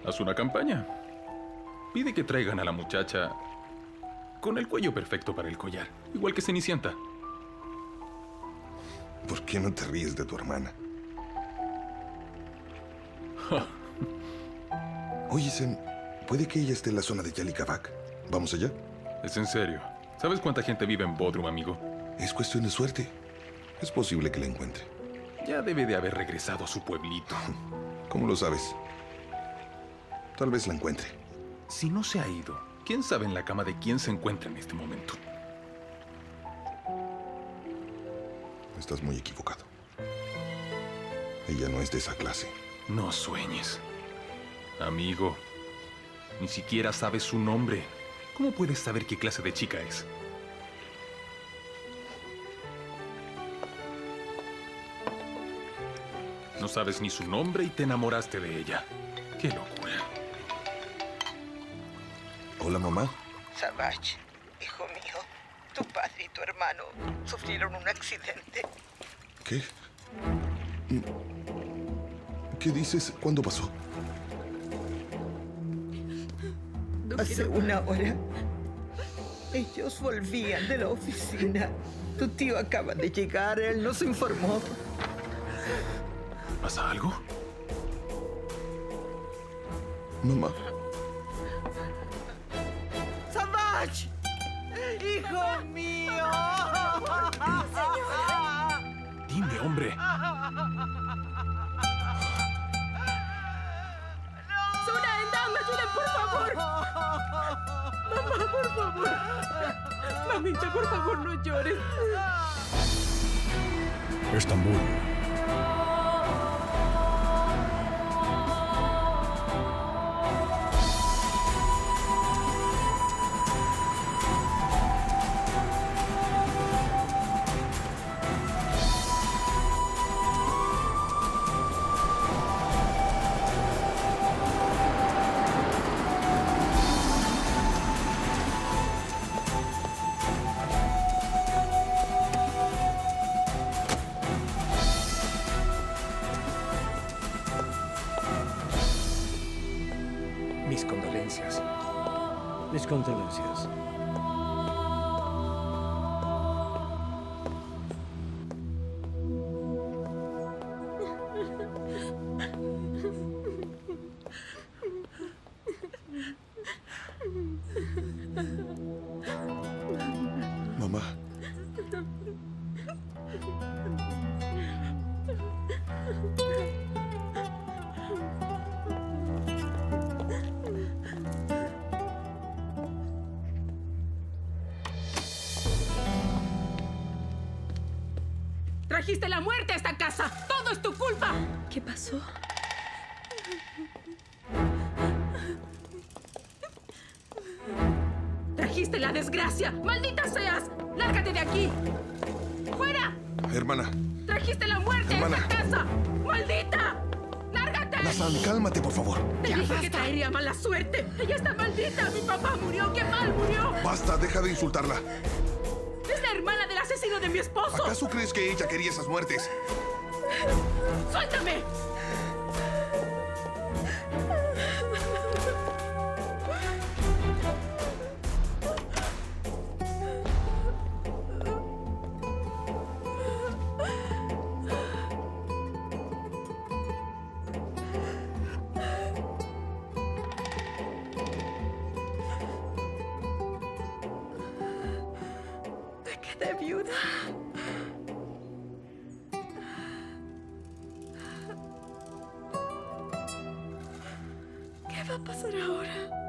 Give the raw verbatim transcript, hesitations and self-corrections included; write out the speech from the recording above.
Haz una campaña. Pide que traigan a la muchacha con el cuello perfecto para el collar, igual que Cenicienta. ¿Por qué no te ríes de tu hermana? Oye, Zen, puede que ella esté en la zona de Yalikavak. ¿Vamos allá? Es en serio. ¿Sabes cuánta gente vive en Bodrum, amigo? Es cuestión de suerte. Es posible que la encuentre. Ya debe de haber regresado a su pueblito. ¿Cómo lo sabes? Tal vez la encuentre. Si no se ha ido, ¿quién sabe en la cama de quién se encuentra en este momento? Estás muy equivocado. Ella no es de esa clase. No sueñes. Amigo, ni siquiera sabes su nombre. ¿Cómo puedes saber qué clase de chica es? No sabes ni su nombre y te enamoraste de ella. ¡Qué locura! Hola, mamá. Savage, hijo mío, tu padre y tu hermano sufrieron un accidente. ¿Qué? ¿Qué dices? ¿Cuándo pasó? No Hace quiero... una hora. Ellos volvían de la oficina. Tu tío acaba de llegar, él nos informó. ¿Pasa algo? Mamá. ¡Savage! ¡Hijo mío! ¡Señora! Dime, hombre. ¡Suna, Endam, ayuden, por favor! Mamá, por favor. Mamita, por favor, no llores. Estambul. Mis condolencias. Mis condolencias. Mamá. Trajiste la muerte a esta casa. ¡Todo es tu culpa! ¿Qué pasó? Trajiste la desgracia. ¡Maldita seas! ¡Lárgate de aquí! ¡Fuera! Hermana. Trajiste la muerte Hermana. a esta casa. ¡Maldita! ¡Lárgate! Nathan, cálmate, por favor. Te Ya dije basta. que traería mala suerte. Ella está maldita. Mi papá murió. ¡Qué mal murió! Basta, deja de insultarla. Es la hermana del asesino de mi esposo. ¿Acaso crees que ella quería esas muertes? ¡Suéltame! Me quedé viuda. ¿Qué va a pasar ahora?